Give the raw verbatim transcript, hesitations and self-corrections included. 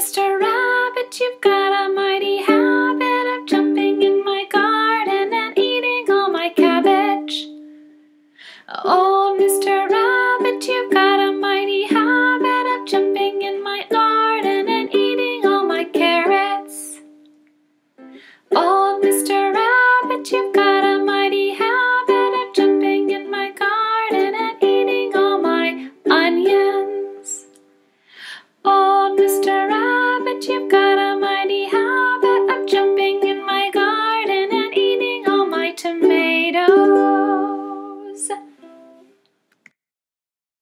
Mister Rabbit, you've got a mighty habit of jumping in my garden and eating all my cabbage. Oh, Mister Rabbit, you've got